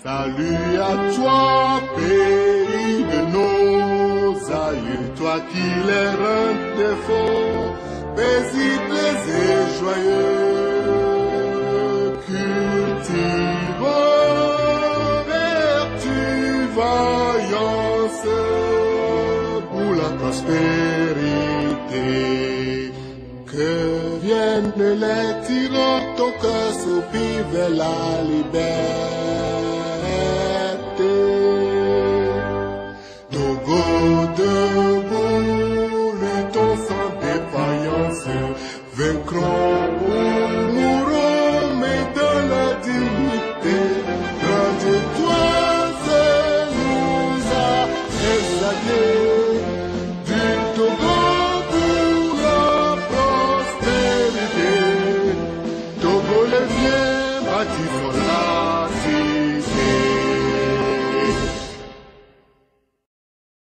Salut à toi, pays de nos aïeux, toi qui les rends défaut, paisibles et joyeux, cultivons vertu, vaillance pour la prospérité. Que viennent les tyrans, ton cœur soupire vers la liberté. Togo debout, luttons sans défaillance, vaincrons ou mourrons, mais dans la dignité. Rends-toi, nous a exaltés du Togo. Bâti